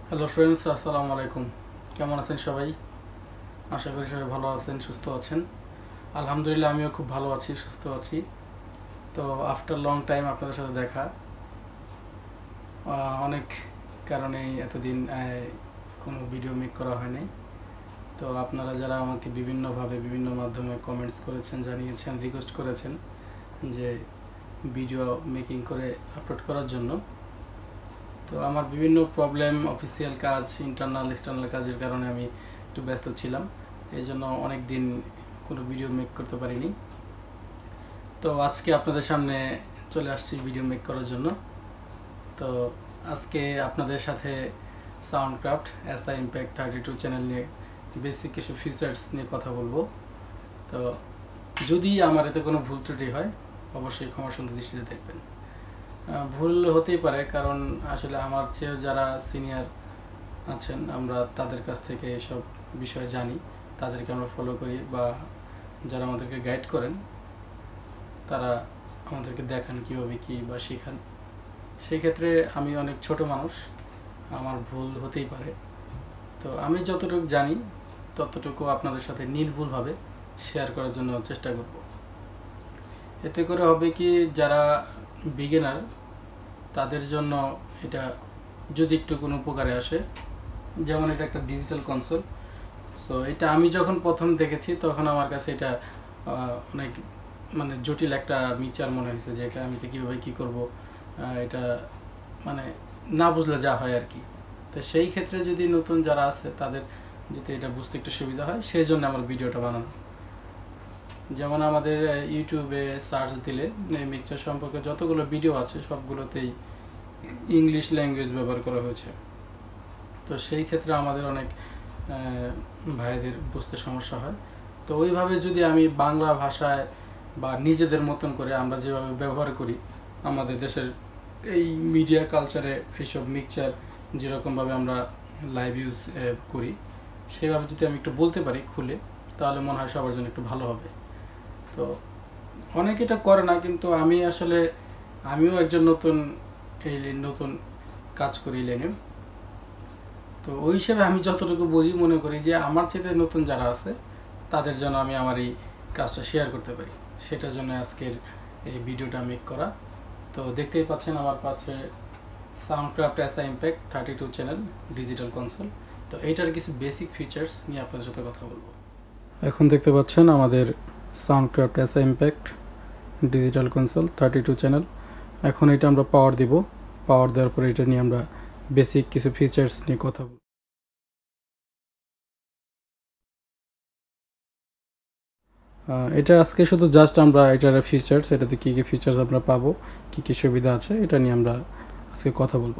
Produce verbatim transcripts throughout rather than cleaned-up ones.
Hello friends, আসসালামু আলাইকুম। কেমন আছেন সবাই? আশা করি সবাই ভালো আছেন, সুস্থ আছেন। আলহামদুলিল্লাহ, আমিও খুব ভালো আছি, সুস্থ আছি। তো আফটার লং টাইম আপনাদের সাথে দেখা, অনেক কারণেই এতদিন কোনো ভিডিও মেক করা হয়নি। তো আপনারা যারা আমাকে বিভিন্নভাবে বিভিন্ন মাধ্যমে কমেন্টস করেছেন, জানিয়েছেন, রিকোয়েস্ট করেছেন যে ভিডিও মেকিং করে আপলোড করার জন্য, তো আমার বিভিন্ন প্রবলেম, অফিসিয়াল কাজ, ইন্টারনাল এক্সটার্নাল কাজের কারণে আমি একটু ব্যস্ত ছিলাম। এই জন্য অনেক দিন কোনো ভিডিও মেক করতে পারিনি। তো আজকে আপনাদের সামনে চলে আসছি ভিডিও মেক করার জন্য। তো আজকে আপনাদের সাথে Soundcraft SI impact thirty two channel নিয়ে বেসিক কিছু ফিচার্স নিয়ে কথা বলবো। তো যদি আমার এতে কোনো ভুল ত্রুটি হয়, অবশ্যই ক্ষমা সুন্দর দৃষ্টিতে দেখবেন। ভুল হতেই পারে, কারণ আসলে আমার চেয়ে যারা সিনিয়র আছেন, আমরা তাদের কাছ থেকে এসব বিষয় জানি, তাদেরকে আমরা ফলো করি, বা যারা আমাদেরকে গাইড করেন তারা আমাদেরকে দেখান কীভাবে কী বা শেখান। সেই ক্ষেত্রে আমি অনেক ছোট মানুষ, আমার ভুল হতেই পারে। তো আমি যতটুকু জানি ততটুকু আপনাদের সাথে নির্ভুলভাবে শেয়ার করার জন্য চেষ্টা করব। এতে করে হবে কি, যারা বিগিনার তাদের জন্য এটা যদি একটু কোনো উপকারে আসে। যেমন এটা একটা ডিজিটাল কনসোল। সো এটা আমি যখন প্রথম দেখেছি তখন আমার কাছে এটা অনেক মানে জটিল একটা মিক্সচার মনে হয়েছে, যে এটা আমি তো কীভাবে কী করবো, এটা মানে না বুঝলে যা হয় আর কি। তো সেই ক্ষেত্রে যদি নতুন যারা আছে তাদের যাতে এটা বুঝতে একটু সুবিধা হয়, সেই জন্য আমার ভিডিওটা বানানো। যেমন আমাদের ইউটিউবে সার্চ দিলে এই মিক্সচার সম্পর্কে যতগুলো ভিডিও আছে সবগুলোতেই ইংলিশ ল্যাঙ্গুয়েজ ব্যবহার করা হয়েছে। তো সেই ক্ষেত্রে আমাদের অনেক ভাইদের বুঝতে সমস্যা হয়। তো ওইভাবে যদি আমি বাংলা ভাষায় বা নিজেদের মতন করে আমরা যেভাবে ব্যবহার করি আমাদের দেশের এই মিডিয়া কালচারে, এইসব মিক্সচার যেরকমভাবে আমরা লাইভ ইউজ করি, সেভাবে যদি আমি একটু বলতে পারি খুলে, তাহলে মনে হয় সবার জন্য একটু ভালো হবে। তো অনেকে এটা করে না, কিন্তু আমি আসলে আমিও একজন নতুন এই নতুন কাজ করি লেনে। তো ওই হিসেবে আমি যতটুকু বুঝি, মনে করি যে আমার চেয়ে নতুন যারা আছে তাদের জন্য আমি আমার এই কাজটা শেয়ার করতে পারি, সেটার জন্য আজকের এই ভিডিওটা মেক করা। তো দেখতেই পাচ্ছেন আমার পাশে Soundcraft SI impact thirty two channel digital console. তো এইটার কিছু বেসিক ফিচার্স নিয়ে আপনাদের সাথে কথা বলবো। এখন দেখতে পাচ্ছেন আমাদের Soundcraft SI impact digital console thirty two channel. এখন এটা আমরা পাওয়ার দিব, পাওয়ার দেওয়ার পরে এটা নিয়ে আমরা বেসিক কিছু ফিচার্স নিয়ে কথা বলব। এটা আজকে শুধু জাস্ট আমরা এটার ফিচার্স, এটাতে কী কী ফিচার্স আমরা পাবো, কী কী সুবিধা আছে, এটা নিয়ে আমরা আজকে কথা বলবো।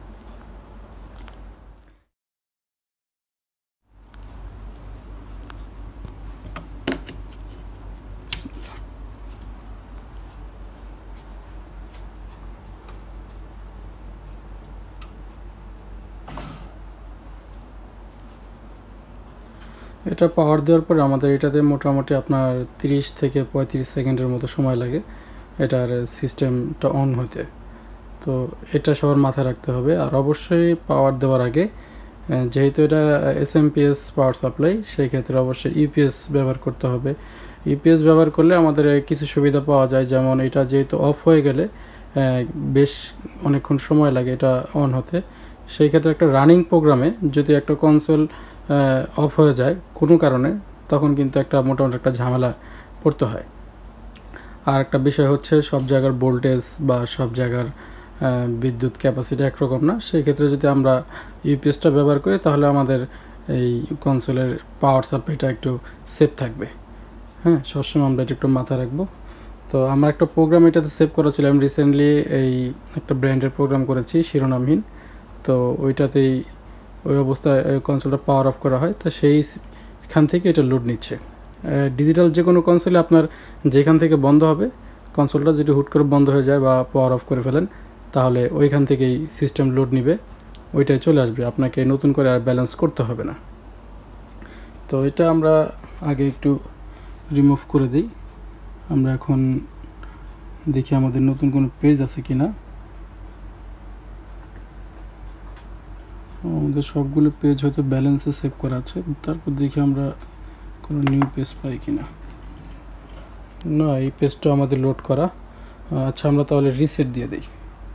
এটা পাওয়ার দেওয়ার পরে আমাদের এটাতে মোটামুটি আপনার তিরিশ থেকে পঁয়ত্রিশ সেকেন্ডের মতো সময় লাগে এটার সিস্টেমটা অন হতে। তো এটা সবার মাথায় রাখতে হবে। আর অবশ্যই পাওয়ার দেওয়ার আগে, যেহেতু এটা S M P S power supply, সেই ক্ষেত্রে অবশ্যই ইউপিএস ব্যবহার করতে হবে। ইউপিএস ব্যবহার করলে আমাদের কিছু সুবিধা পাওয়া যায়, যেমন এটা যেহেতু অফ হয়ে গেলে বেশ অনেকক্ষণ সময় লাগে এটা অন হতে। সেই ক্ষেত্রে একটা রানিং প্রোগ্রামে যদি একটা কনসোল অফ হয়ে যায় কোনো কারণে, তখন কিন্তু একটা মোটামুটি একটা ঝামেলা পড়তে হয়। আর একটা বিষয় হচ্ছে, সব জায়গার ভোল্টেজ বা সব জায়গার বিদ্যুৎ ক্যাপাসিটি একরকম না। সেই ক্ষেত্রে যদি আমরা ইউপিএসটা ব্যবহার করি তাহলে আমাদের এই কনসোলের পাওয়ার সাপ্লাইটা একটু সেফ থাকবে। হ্যাঁ, সবসময় আমরা এটা একটু মাথায় রাখবো। তো আমার একটা প্রোগ্রাম এটাতে সেভ করা ছিল, আমি রিসেন্টলি এই একটা ব্র্যান্ডের প্রোগ্রাম করেছি শিরোনামহীন। তো ওইটাতেই ওই অবস্থায় কনসোলটা পাওয়ার অফ করা হয়, তো সেইখান থেকে এটা লোড নিচ্ছে। ডিজিটাল যে কোনো কনসোলে আপনার যেখান থেকে বন্ধ হবে কনসোলটা, যদি হুট করে বন্ধ হয়ে যায় বা পাওয়ার অফ করে ফেলেন, তাহলে ওইখান থেকেই সিস্টেম লোড নিবে, ওইটাই চলে আসবে, আপনাকে নতুন করে আর ব্যালেন্স করতে হবে না। তো এটা আমরা আগে একটু রিমুভ করে দিই। আমরা এখন দেখি আমাদের নতুন কোনো পেজ আছে কিনা। আমাদের সবগুলো পেজ হয়তো ব্যালেন্সে সেভ করা আছে, তারপর দেখি আমরা কোনো নিউ পেজ পাই কিনা। না, এই পেজটা আমাদের লোড করা। আচ্ছা, আমরা তাহলে রিসেট দিয়ে দিই।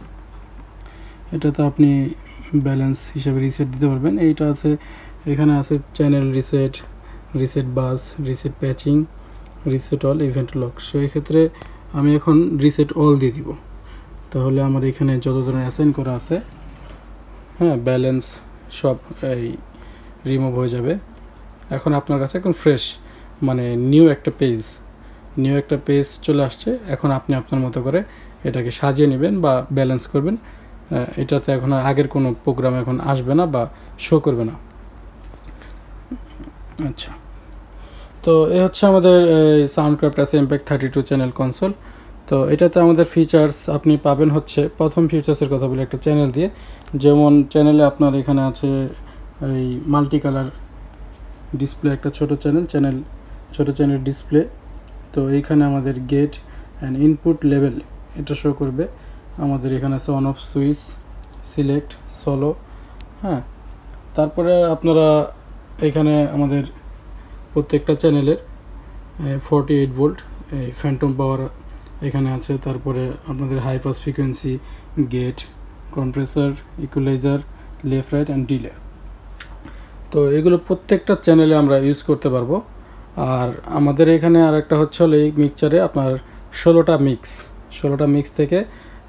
এটাতে আপনি ব্যালেন্স হিসাবে রিসেট দিতে পারবেন। এইটা আছে, এখানে আছে channel reset, reset bus, reset patching, reset all, event lock. সেই ক্ষেত্রে আমি এখন রিসেট অল দিয়ে দিব। তাহলে আমার এখানে যত ধরনের অ্যাসাইন করা আছে, হ্যাঁ, ব্যালেন্স সব এই রিমুভ হয়ে যাবে। এখন আপনার কাছে এখন ফ্রেশ, মানে নিউ একটা পেজ নিউ একটা পেজ চলে আসছে। এখন আপনি আপনার মতো করে এটাকে সাজিয়ে নেবেন বা ব্যালেন্স করবেন। এটাতে এখন আগের কোনো প্রোগ্রাম এখন আসবে না বা শো করবে না। আচ্ছা, তো এই হচ্ছে আমাদের সাউন্ডক্রাফট আছে Impact thirty two channel console. তো এটাতে আমাদের ফিচার্স আপনি পাবেন হচ্ছে, প্রথম ফিচার্সের কথা বলি একটা চ্যানেল দিয়ে। যেমন চ্যানেলে আপনার এখানে আছে এই মাল্টি কালার ডিসপ্লে, একটা ছোট চ্যানেল চ্যানেল ছোট চ্যানেল ডিসপ্লে। তো এইখানে আমাদের গেট অ্যান্ড ইনপুট লেভেল এটা শো করবে। আমাদের এখানে আছে on off switch, select, solo, হ্যাঁ। তারপরে আপনারা এখানে আমাদের প্রত্যেকটা চ্যানেলের ফোরটি এইট ভোল্ট এই ফ্যান্টম পাওয়ার এখানে আছে। তারপরে আপনাদের high pass frequency, gate, compressor, equaliser, left right and delay. তো এগুলো প্রত্যেকটা চ্যানেলে আমরা ইউজ করতে পারবো। আর আমাদের এখানে আর একটা হচ্ছে হলো এই মিক্সচারে আপনার ষোলোটা মিক্স ষোলোটা মিক্স থেকে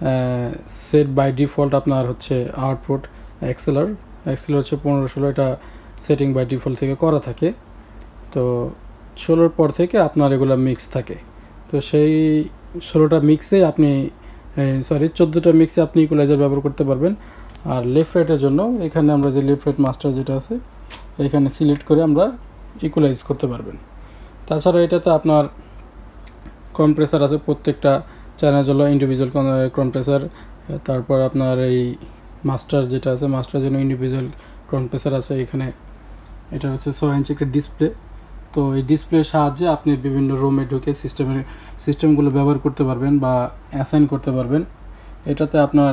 সেট বাই ডিফল্ট আপনার হচ্ছে আউটপুট এক্সেলার এক্সেলার হচ্ছে পনেরো ষোলো, এটা সেটিং বাই ডিফল্ট থেকে করা থাকে। তো ষোলোর পর থেকে আপনার এগুলো মিক্স থাকে। তো সেই ষোলোটা মিক্সে আপনি সরি চোদ্দোটা মিক্সে আপনি ইকুয়ালাইজার ব্যবহার করতে পারবেন। আর লেফট রাইটের জন্য এখানে আমরা যে লেফট রাইট মাস্টার যেটা আছে এখানে সিলেক্ট করে আমরা ইকুয়ালাইজ করতে পারবেন। তাছাড়া এটাতে আপনার কম্প্রেসার আছে, প্রত্যেকটা চ্যানেল জন্য ইন্ডিভিজুয়াল কম্প্রেসার। তারপর আপনার এই মাস্টার যেটা আছে মাস্টার জন্য ইন্ডিভিজুয়াল কম্প্রেসার আছে এখানে। এটা হচ্ছে ছয় ইঞ্চি একটা ডিসপ্লে। তো এই ডিসপ্লের সাহায্যে আপনি বিভিন্ন রুমে ঢুকে সিস্টেমের সিস্টেমগুলো ব্যবহার করতে পারবেন বা অ্যাসাইন করতে পারবেন। এটাতে আপনার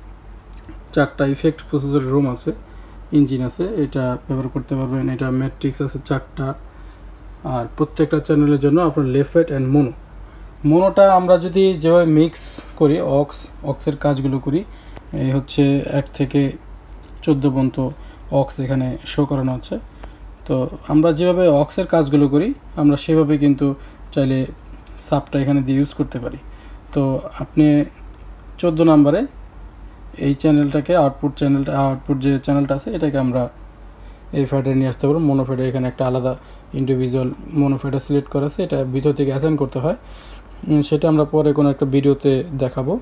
চারটা ইফেক্ট প্রসেসর রুম আছে, ইঞ্জিন আছে, এটা ব্যবহার করতে পারবেন। এটা ম্যাট্রিক্স আছে চারটা। আর প্রত্যেকটা চ্যানেলের জন্য আপনার লেফট রাইট অ্যান্ড মোনো মোনোটা আমরা যদি যেভাবে মিক্স করি, অক্স অক্সের কাজগুলো করি, এই হচ্ছে এক থেকে চোদ্দো পর্যন্ত অক্স এখানে শো করানো হচ্ছে। তো আমরা যেভাবে অক্সের কাজগুলো করি আমরা সেভাবে কিন্তু চাইলে সাবটা এখানে দিয়ে ইউজ করতে পারি। তো আপনি চোদ্দো নাম্বারে এই চ্যানেলটাকে আউটপুট চ্যানেলটা আউটপুট যে চ্যানেলটা আছে এটাকে আমরা এই ফেডারে নিয়ে আসতে পারবো। মোনোফেডার এখানে একটা আলাদা ইন্ডিভিজুয়াল মোনোফেডার সিলেক্ট করা আছে, এটা ভিতর থেকে অ্যাসাইন করতে হয়। সেটা আমরা পরে কোনো একটা ভিডিওতে দেখাবো।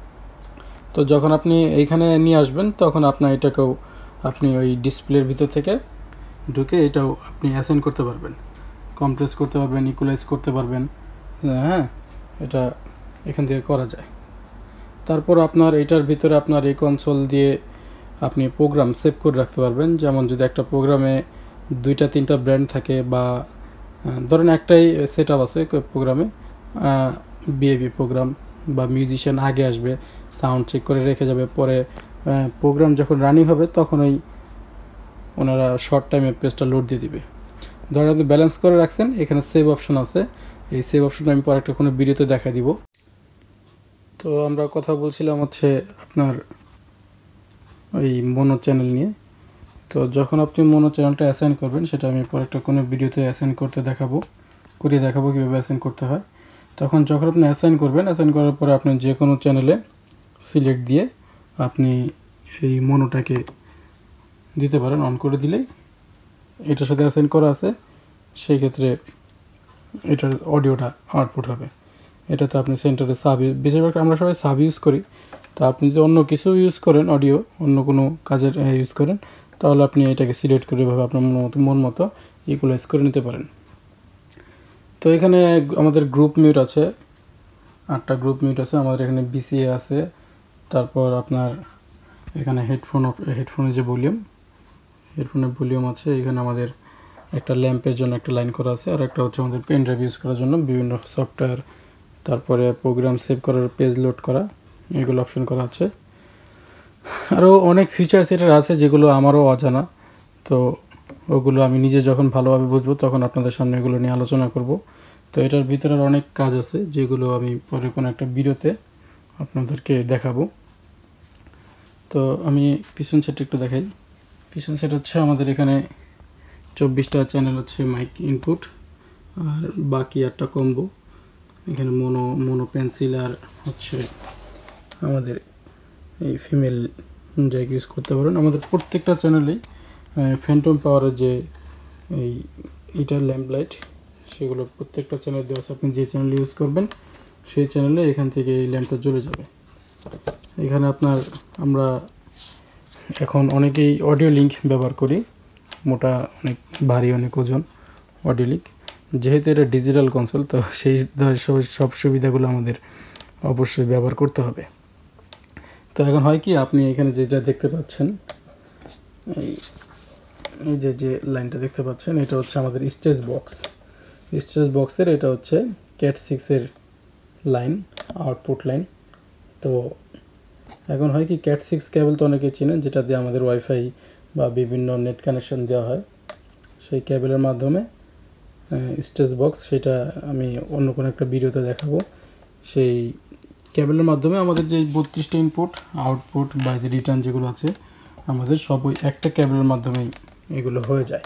তো যখন আপনি এইখানে নিয়ে আসবেন তখন আপনার এটাকেও আপনি ওই ডিসপ্লের ভিতর থেকে ঢুকে এটাও আপনি অ্যাসাইন করতে পারবেন, কম্প্রেস করতে পারবেন, ইকুয়ালাইজ করতে পারবেন, হ্যাঁ, এটা এখান থেকে করা যায়। তারপর আপনার এটার ভিতরে আপনার এই কনসোল দিয়ে আপনি প্রোগ্রাম সেভ করে রাখতে পারবেন। যেমন যদি একটা প্রোগ্রামে দুইটা তিনটা ব্র্যান্ড থাকে বা ধরেন একটাই সেট আপ আছে প্রোগ্রামে, বিএবি প্রোগ্রাম বা মিউজিশিয়ান আগে আসবে, সাউন্ড চেক করে রেখে যাবে, পরে প্রোগ্রাম যখন রানিং হবে তখন ওই ওনারা শর্ট টাইমে পেজটা লোড দিয়ে দিবে। ধরেন আপনি ব্যালেন্স করে রাখছেন, এখানে সেভ অপশন আছে, এই সেভ অপশনটা আমি পরে একটা কোনো ভিডিওতে দেখা দিব। তো আমরা কথা বলছিলাম হচ্ছে আপনার ওই মোনো চ্যানেল নিয়ে। তো যখন আপনি মোনো চ্যানেলটা অ্যাসাইন করবেন সেটা আমি পরে একটা কোনো ভিডিওতে অ্যাসাইন করতে দেখাবো করিয়ে দেখাবো কীভাবে অ্যাসাইন করতে হয়। তখন যখন আপনি অ্যাসাইন করবেন, অ্যাসাইন করার পরে আপনি যে কোনো চ্যানেলে সিলেক্ট দিয়ে আপনি এই মোনোটাকে দিতে পারেন। অন করে দিলেই এটার সাথে অ্যাসাইন করা আছে, সেই ক্ষেত্রে এটার অডিওটা আউটপুট হবে। এটাতে আপনি সেন্টারে সাব, বেশিরভাগ আমরা সবাই সাব ইউজ করি। তো আপনি যদি অন্য কিছু ইউজ করেন, অডিও অন্য কোনো কাজের ইউজ করেন, তাহলে আপনি এটাকে সিলেক্ট করে এভাবে আপনার মন মতো মন মতো ইকুয়ালাইজ করে নিতে পারেন। তো এখানে আমাদের গ্রুপ মিউট আছে, আটটা গ্রুপ মিউট আছে আমাদের এখানে, বিসিএ আছে। তারপর আপনার এখানে হেডফোন হেডফোনের যে ভলিউম হেডফোনের ভলিউম আছে। এখানে আমাদের একটা ল্যাম্পের জন্য একটা লাইন করা আছে, আর একটা হচ্ছে আমাদের পেন ড্রাইভ ইউজ করার জন্য বিভিন্ন সফটওয়্যার, তারপরে প্রোগ্রাম সেভ করার, পেজ লোড করা, এগুলো অপশন করা আছে। আরও অনেক ফিচার্স এটার আছে যেগুলো আমারও অজানা, তো ওগুলো আমি নিজে যখন ভালোভাবে বুঝবো তখন আপনাদের সামনে এগুলো নিয়ে আলোচনা করব। তো এটার ভিতরে অনেক কাজ আছে যেগুলো আমি পরে কোনো একটা ভিডিওতে আপনাদেরকে দেখাবো। তো আমি পিছন সেট একটু দেখাই। পিছন সেট হচ্ছে আমাদের এখানে চব্বিশটা চ্যানেল হচ্ছে মাইক ইনপুট, আর বাকি একটা কম্বো। এখানে মোনো মোনো পেন্সিল আর হচ্ছে আমাদের এই ফিমেল জ্যাক ইউজ করতে পারেন। আমাদের প্রত্যেকটা চ্যানেলেই ফ্যান্টম পাওয়ারের যে এই ইটার ল্যাম্প লাইট সেগুলো প্রত্যেকটা চ্যানেল দেওয়া আছে। আপনি যে চ্যানেল ইউজ করবেন সেই চ্যানেলে এখান থেকে এই ল্যাম্পটা জ্বলে যাবে। এখানে আপনার আমরা এখন অনেকেই অডিও লিঙ্ক ব্যবহার করি, মোটা অনেক ভারী অনেক ওজন অডিও লিঙ্ক। যেহেতু এটা ডিজিটাল কনসোল, তো সেই সব সুবিধাগুলো আমাদের অবশ্যই ব্যবহার করতে হবে। তো এখন হয় কি, আপনি এখানে যেটা দেখতে পাচ্ছেন, এই এই যে যে লাইনটা দেখতে পাচ্ছেন, এটা হচ্ছে আমাদের স্টেজ বক্স। স্টেজ বক্সের এটা হচ্ছে ক্যাট সিক্সের লাইন, আউটপুট লাইন। তো এখন হয় কি, ক্যাট সিক্স কেবল তো অনেকে চিনেন, যেটা দিয়ে আমাদের ওয়াইফাই বা বিভিন্ন নেট কানেকশন দেওয়া হয়। সেই কেবলের মাধ্যমে স্টেজ বক্স, সেটা আমি অন্য কোনো একটা ভিডিওতে দেখাবো। সেই কেবলের মাধ্যমে আমাদের যে বত্রিশটা ইনপুট আউটপুট বা যে রিটার্ন যেগুলো আছে আমাদের সব ওই একটা কেবলের মাধ্যমেই এগুলো হয়ে যায়।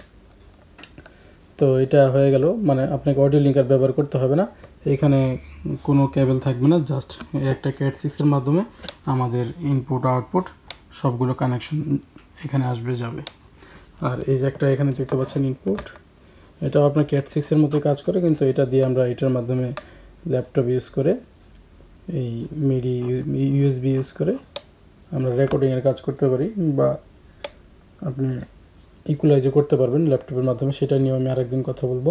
তো এটা হয়ে গেল, মানে আপনাকে অডিও লিঙ্কার ব্যবহার করতে হবে না, এখানে কোনো কেবল থাকবে না, জাস্ট একটা ক্যাট সিক্সের মাধ্যমে আমাদের ইনপুট আউটপুট সবগুলো কানেকশন এখানে আসবে যাবে। আর এই যে একটা এখানে দেখতে পাচ্ছেন ইনপুট, এটাও আপনার ক্যাট সিক্সের মতো কাজ করে, কিন্তু এটা দিয়ে আমরা এটার মাধ্যমে ল্যাপটপ ইউজ করে এই মিডি ইউএসবি ইউজ করে আমরা রেকর্ডিংয়ের কাজ করতে পারি, বা আপনি ইকুয়ালাইজও করতে পারবেন ল্যাপটপের মাধ্যমে। সেটা নিয়ে আমি আরেকদিন কথা বলবো।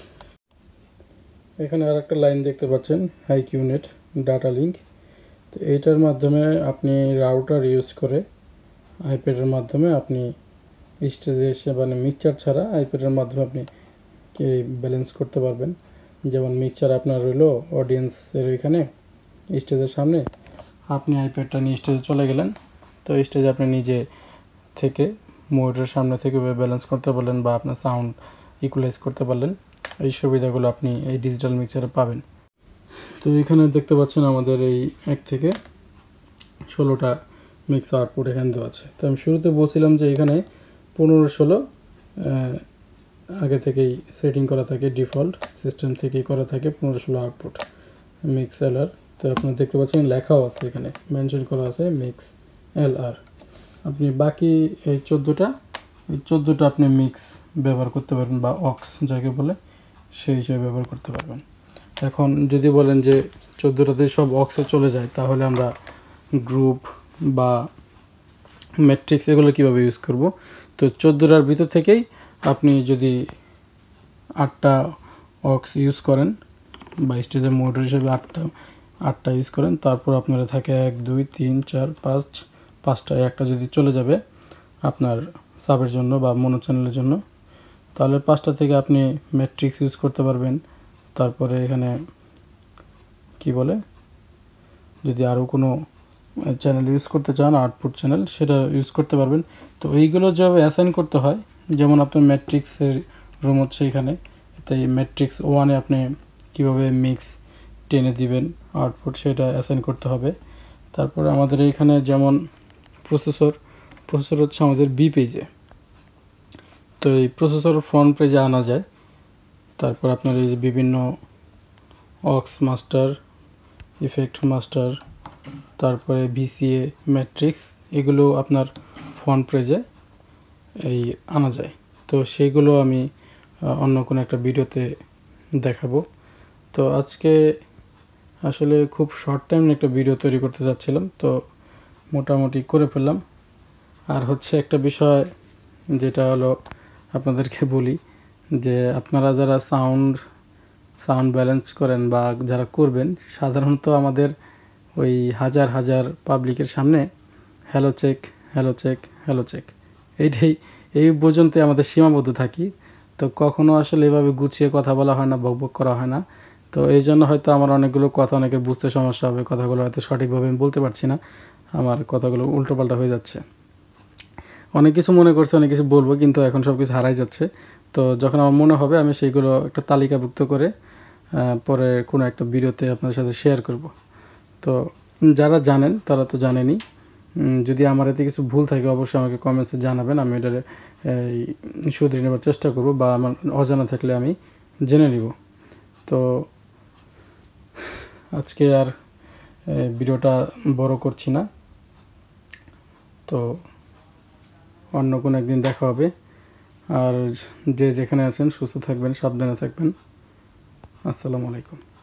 এখানে আর একটা লাইন দেখতে পাচ্ছেন, হাই কিউনেট ডাটা লিঙ্ক। তো এইটার মাধ্যমে আপনি রাউটার ইউজ করে আইপ্যাডের মাধ্যমে আপনি স্টেজে এসে, মানে মিক্সচার ছাড়া আইপ্যাডের মাধ্যমে আপনি ব্যালেন্স করতে পারবেন। যেমন মিক্সচার আপনার রইলো অডিয়েন্সের ওইখানে স্টেজের সামনে, আপনি আইপ্যাডটা নিয়ে স্টেজে চলে গেলেন, তো স্টেজে আপনি নিজে থেকে মনিটরের সামনে থেকে ব্যালেন্স করতে পারলেন, বা আপনার সাউন্ড ইকুয়ালাইজ করতে পারলেন। এই সুবিধাগুলো আপনি এই ডিজিটাল মিক্সচারে পাবেন। তো এখানে দেখতে পাচ্ছেন আমাদের এই এক থেকে ষোলোটা মিক্স আউটপুট এখানে দেওয়া আছে। তো আমি শুরুতে বলছিলাম যে এখানে পনেরো ষোলো আগে থেকেই সেটিং করা থাকে, ডিফল্ট সিস্টেম থেকেই করা থাকে পনেরো ষোলো আউটপুট মিক্স এল আর। তো আপনারা দেখতে পাচ্ছেন লেখাও আছে, এখানে মেনশন করা আছে মিক্স এল আর। আপনি বাকি এই চোদ্দোটা এই চোদ্দোটা আপনি মিক্স ব্যবহার করতে পারবেন, বা অক্স যাকে বলে সেই হিসেবে ব্যবহার করতে পারবেন। এখন যদি বলেন যে চোদ্দোটাতে সব অক্সে চলে যায়, তাহলে আমরা গ্রুপ বা ম্যাট্রিক্স এগুলো কীভাবে ইউজ করব। তো চোদ্দোটার ভিতর থেকেই আপনি যদি আটটা অক্স ইউজ করেন, বা স্টেজের মোটর হিসেবে আটটা আটটা ইউজ করেন, তারপর আপনারা থাকে এক দুই তিন চার পাঁচ পাঁচটা একটা যদি চলে যাবে আপনার সাবের জন্য বা মনো চ্যানেলের জন্য, তাহলে পাঁচটা থেকে আপনি ম্যাট্রিক্স ইউজ করতে পারবেন। তারপরে এখানে কি বলে, যদি আরও কোনো চ্যানেল ইউজ করতে চান আউটপুট চ্যানেল, সেটা ইউজ করতে পারবেন। তো এইগুলো যেভাবে অ্যাসাইন করতে হয়, যেমন আপনার ম্যাট্রিক্সের রুম হচ্ছে এখানে, তাই ম্যাট্রিক্স ওয়ানে আপনি কীভাবে মিক্স টেনে দিবেন আউটপুট, সেটা অ্যাসাইন করতে হবে। তারপরে আমাদের এইখানে যেমন প্রসেসর প্রসেসর হচ্ছে আমাদের বি পেজে, তো এই প্রসেসর ফ্রন্ট পেজে আনা যায়। তারপর আপনার এই বিভিন্ন অক্স মাস্টার, ইফেক্ট মাস্টার, তারপরে ভিসিএ, ম্যাট্রিক্স, এগুলো আপনার ফ্রন্ট পেজে এই আনা যায়। তো সেইগুলো আমি অন্য কোনো একটা ভিডিওতে দেখাবো। তো আজকে আসলে খুব শর্ট টাইম একটা ভিডিও তৈরি করতে যাচ্ছিলাম, তো মোটামুটি করে ফেললাম। আর হচ্ছে একটা বিষয় যেটা হলো আপনাদেরকে বলি, যে আপনারা যারা সাউন্ড সাউন্ড ব্যালেন্স করেন বা যারা করবেন, সাধারণত আমাদের ওই হাজার হাজার পাবলিকের সামনে hello check hello check hello check এইটাই এই পর্যন্ত আমাদের সীমাবদ্ধ থাকি। তো কখনো আসলে এভাবে গুছিয়ে কথা বলা হয় না, বকবক করা হয় না। তো এই জন্য হয়তো আমার অনেকগুলো কথা অনেকের বুঝতে সমস্যা হবে, কথাগুলো হয়তো সঠিকভাবে আমি বলতে পারছি না। আমার কথাগুলো উল্টোপাল্টা হয়ে যাচ্ছে। অনেক কিছু মনে করছে, অনেক কিছু বলবো, কিন্তু এখন সব কিছু হারাই যাচ্ছে। তো যখন আমার মনে হবে আমি সেইগুলো একটা তালিকাভুক্ত করে পরে কোনো একটা ভিডিওতে আপনাদের সাথে শেয়ার করব। তো যারা জানেন তারা তো জানেনই। যদি আমার এতে কিছু ভুল থাকে অবশ্যই আমাকে কমেন্টসে জানাবেন, আমি এটার শুধরে নেবার চেষ্টা করব, বা আমার অজানা থাকলে আমি জেনে নিব। তো আজকে আর ভিডিওটা বড় করছি না, তো অন্য কোনো একদিন দেখা হবে। আর যে যেখানে আছেন সুস্থ থাকবেন, সাবধানে থাকবেন। আসসালামু আলাইকুম।